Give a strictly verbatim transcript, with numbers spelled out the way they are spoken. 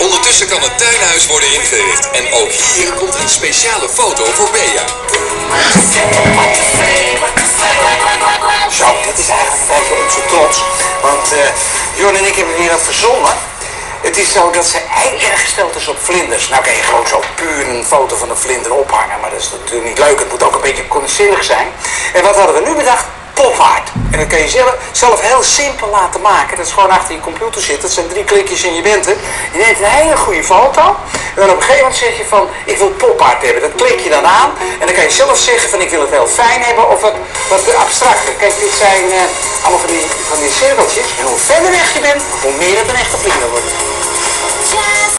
Ondertussen kan het tuinhuis worden ingericht. En ook hier komt een speciale foto voor Bea. Zo, dit is eigenlijk een beetje onze trots. Want uh, Jorn en ik hebben hier wat verzonnen. Het is zo dat ze erg gesteld is op vlinders. Nou kan je gewoon zo puur een foto van een vlinder ophangen, maar dat is natuurlijk niet leuk. Het moet ook een beetje kunstzinnig zijn. En wat hadden we nu bedacht? Pop-art. En dat kan je zelf, zelf heel simpel laten maken. Dat is gewoon achter je computer zitten. Dat zijn drie klikjes en je bent er. Je neemt een hele goede foto. En dan op een gegeven moment zeg je van, ik wil pop-art hebben. Dat klik je dan aan. En dan kan je zelf zeggen van, ik wil het heel fijn hebben of wat, wat abstracter. Kijk, dit zijn uh, allemaal van die, van die cirkeltjes. En hoe verder weg je bent, hoe meer het een echte vlinder wordt.